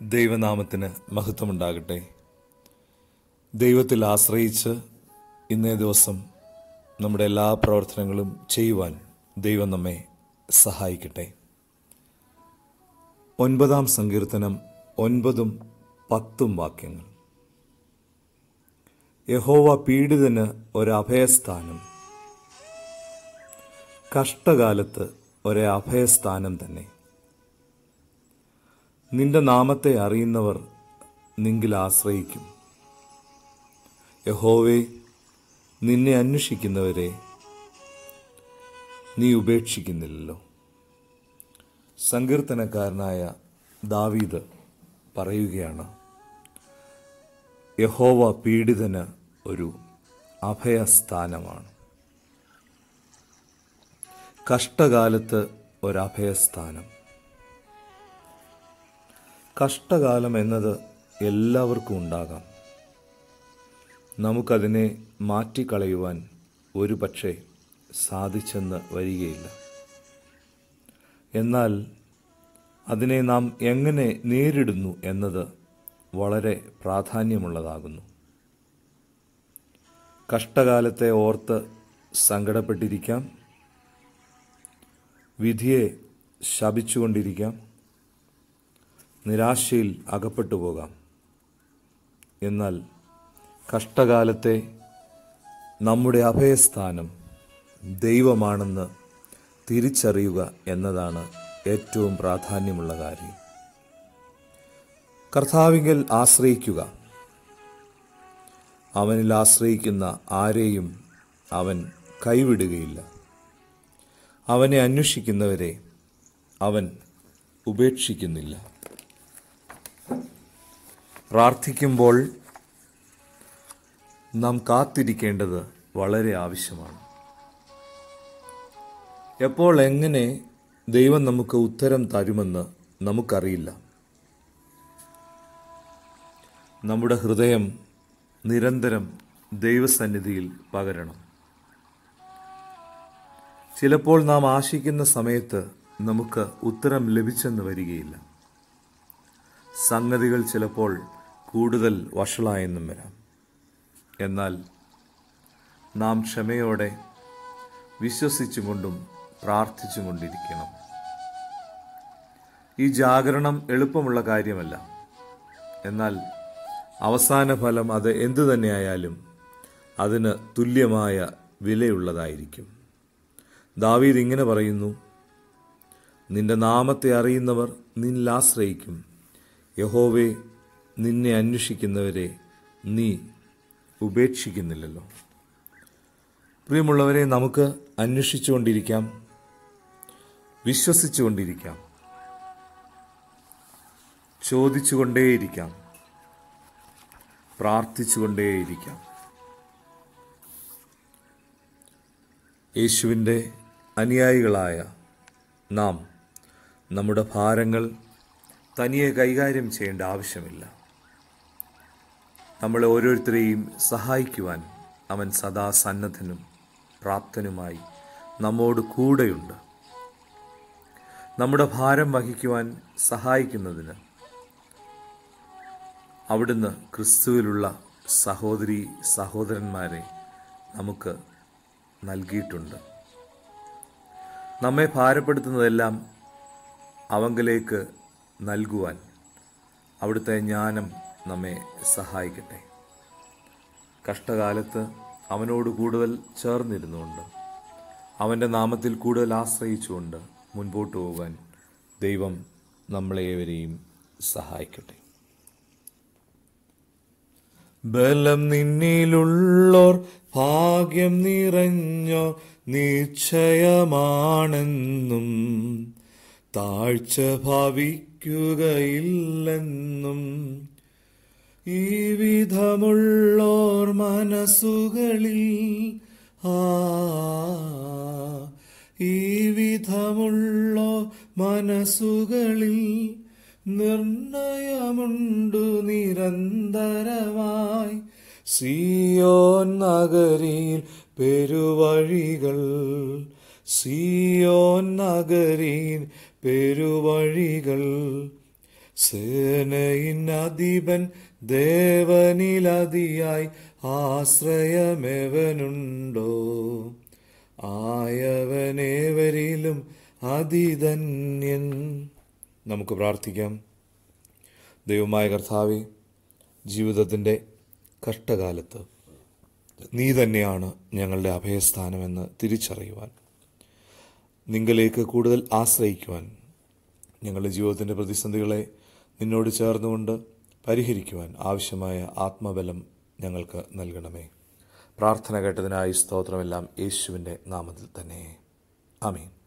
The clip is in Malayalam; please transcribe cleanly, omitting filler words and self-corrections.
ദൈവനാമത്തിന് മഹത്വമുണ്ടാകട്ടെ. ദൈവത്തിൽ ആശ്രയിച്ച് ഇന്നേ ദിവസം നമ്മുടെ എല്ലാ പ്രവർത്തനങ്ങളും ചെയ്യുവാൻ ദൈവം നമ്മെ സഹായിക്കട്ടെ. 9-ാം സങ്കീർത്തനം 9-10 വാക്യങ്ങൾ. യഹോവ പീഡിതന് ഒരഭയസ്ഥാനം, കഷ്ടകാലത്ത് ഒരഭയസ്ഥാനം തന്നെ. നിന്റെ നാമത്തെ അറിയുന്നവർ നിങ്കിൽ ആശ്രയിക്കും. യഹോവേ, നിന്നെ അന്വേഷിക്കുന്നവരെ നീ ഉപേക്ഷിക്കുന്നില്ലല്ലോ. സങ്കീർത്തനക്കാരനായ ദാവീദ് പറയുകയാണ്, യഹോവ പീഡിതന് ഒരു അഭയസ്ഥാനമാണ്, കഷ്ടകാലത്ത് ഒരഭയസ്ഥാനം. കഷ്ടകാലം എന്നത് എല്ലാവർക്കും ഉണ്ടാകാം. നമുക്കതിനെ മാറ്റിക്കളയുവാൻ ഒരുപക്ഷെ സാധിച്ചെന്ന് വരികയില്ല. എന്നാൽ അതിനെ നാം എങ്ങനെ നേരിടുന്നു എന്നത് വളരെ പ്രാധാന്യമുള്ളതാകുന്നു. കഷ്ടകാലത്തെ ഓർത്ത് സങ്കടപ്പെട്ടിരിക്കാം, വിധിയെ ശപിച്ചുകൊണ്ടിരിക്കാം, നിരാശയിൽ അകപ്പെട്ടു പോകാം. എന്നാൽ കഷ്ടകാലത്തെ നമ്മുടെ അഭയസ്ഥാനം ദൈവമാണെന്ന് തിരിച്ചറിയുക എന്നതാണ് ഏറ്റവും പ്രാധാന്യമുള്ള കാര്യം. കർത്താവിങ്കൽ ആശ്രയിക്കുക. അവനിൽ ആശ്രയിക്കുന്ന ആരെയും അവൻ കൈവിടുകയില്ല. അവനെ അന്വേഷിക്കുന്നവരെ അവൻ ഉപേക്ഷിക്കുന്നില്ല. പ്രാർത്ഥിക്കുമ്പോൾ നാം കാത്തിരിക്കേണ്ടത് വളരെ ആവശ്യമാണ്. എപ്പോൾ എങ്ങനെ ദൈവം നമുക്ക് ഉത്തരം തരുമെന്ന് നമുക്കറിയില്ല. നമ്മുടെ ഹൃദയം നിരന്തരം ദൈവസന്നിധിയിൽ പകരണം. ചിലപ്പോൾ നാം ആശിക്കുന്ന സമയത്ത് നമുക്ക് ഉത്തരം ലഭിച്ചെന്ന് വരികയില്ല. സംഗതികൾ ചിലപ്പോൾ കൂടുതൽ വഷളായെന്നും വരാം. എന്നാൽ നാം ക്ഷമയോടെ വിശ്വസിച്ചുകൊണ്ടും പ്രാർത്ഥിച്ചും കൊണ്ടിരിക്കണം. ഈ ജാഗരണം എളുപ്പമുള്ള കാര്യമല്ല. എന്നാൽ അവസാന ഫലം അത് എന്തു തന്നെയായാലും അതിന് തുല്യമായ വിലയുള്ളതായിരിക്കും. ദാവീദ് ഇങ്ങനെ പറയുന്നു, നിന്റെ നാമത്തെ അറിയുന്നവർ നിന്നിൽ ആശ്രയിക്കും. യഹോവേ, നിന്നെ അന്വേഷിക്കുന്നവരെ നീ ഉപേക്ഷിക്കുന്നില്ലല്ലോ. പ്രിയമുള്ളവരെ, നമുക്ക് അന്വേഷിച്ചുകൊണ്ടിരിക്കാം, വിശ്വസിച്ചുകൊണ്ടിരിക്കാം, ചോദിച്ചുകൊണ്ടേയിരിക്കാം, പ്രാർത്ഥിച്ചുകൊണ്ടേയിരിക്കാം. യേശുവിൻ്റെ അനുയായികളായ നാം നമ്മുടെ ഭാരങ്ങൾ തനിയെ കൈകാര്യം ചെയ്യേണ്ട ആവശ്യമില്ല. നമ്മളെ ഓരോരുത്തരെയും സഹായിക്കുവാൻ അവൻ സദാ സന്നദ്ധനും പ്രാപ്തനുമായി നമ്മോട് കൂടെയുണ്ട്. നമ്മുടെ ഭാരം വഹിക്കുവാൻ സഹായിക്കുന്നതിന് അവിടുന്ന് ക്രിസ്തുവിലുള്ള സഹോദരീ സഹോദരന്മാരെ നമുക്ക് നൽകിയിട്ടുണ്ട്. നമ്മെ ഭാരപ്പെടുത്തുന്നതെല്ലാം അവങ്കലേക്ക് നൽകുവാൻ അവിടുത്തെ ജ്ഞാനം നമ്മെ സഹായിക്കട്ടെ. കഷ്ടകാലത്ത് അവനോട് കൂടുതൽ ചേർന്നിരുന്നുകൊണ്ട് അവൻ്റെ നാമത്തിൽ കൂടുതൽ ആശ്രയിച്ചുകൊണ്ട് മുൻപോട്ട് പോകാൻ ദൈവം നമ്മളേവരെയും സഹായിക്കട്ടെ. ബലം നിന്നിലുള്ളോർ ഭാഗ്യം നിറഞ്ഞോ നിശ്ചയമാണെന്നും താഴ്ച ഭാവിക്കുകയില്ലെന്നും ഈ വിധമുള്ളോർ മനസ്സുകളിൽ ഈ വിധമുള്ളോ മനസ്സുകളിൽ നിർണയമുണ്ടു നിരന്തരമായി. സിയോൻ നഗരിയിൽ പെരുവഴികൾ, സിയോൻ നഗരിയിൽ പെരുവഴികൾ, സേനയിൻ അധിപൻ ദേവനിലതിയായി ആശ്രയമെവനുണ്ടോ? ആയവനേവരിലും അതിധന്യൻ. നമുക്ക് പ്രാർത്ഥിക്കാം. ദൈവമായ കർത്താവേ, ജീവിതത്തിൻ്റെ കഷ്ടകാലത്ത് നീ തന്നെയാണ് ഞങ്ങളുടെ അഭയസ്ഥാനമെന്ന് തിരിച്ചറിയുവാൻ, നിങ്ങളിലേക്ക് കൂടുതൽ ആശ്രയിക്കുവാൻ, ഞങ്ങളുടെ ജീവിതത്തിൻ്റെ പ്രതിസന്ധികളെ നിന്നോട് ചേർന്നുകൊണ്ട് പരിഹരിക്കുവാൻ ആവശ്യമായ ആത്മബലം ഞങ്ങൾക്ക് നൽകണമേ. പ്രാർത്ഥന കേട്ടതിനായി സ്തോത്രമെല്ലാം യേശുവിൻ്റെ നാമത്തിൽ തന്നെ. ആമേൻ.